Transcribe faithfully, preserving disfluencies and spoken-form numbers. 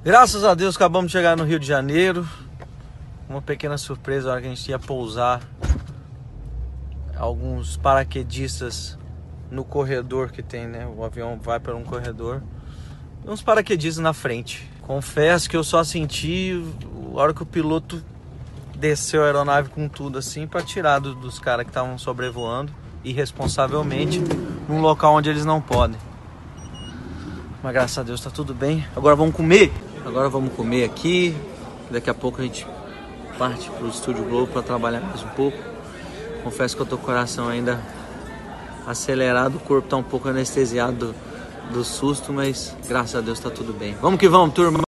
Graças a Deus acabamos de chegar no Rio de Janeiro. Uma pequena surpresa na hora que a gente ia pousar. Alguns paraquedistas no corredor que tem, né? O avião vai por um corredor. E uns paraquedistas na frente. Confesso que eu só senti a hora que o piloto desceu a aeronave com tudo assim para tirar do, dos caras que estavam sobrevoando irresponsavelmente num local onde eles não podem. Mas graças a Deus tá tudo bem. Agora vamos comer. Agora vamos comer aqui. Daqui a pouco a gente parte pro Estúdio Globo para trabalhar mais um pouco. Confesso que eu tô com o coração ainda acelerado, o corpo tá um pouco anestesiado do, do susto, mas graças a Deus tá tudo bem. Vamos que vamos, turma!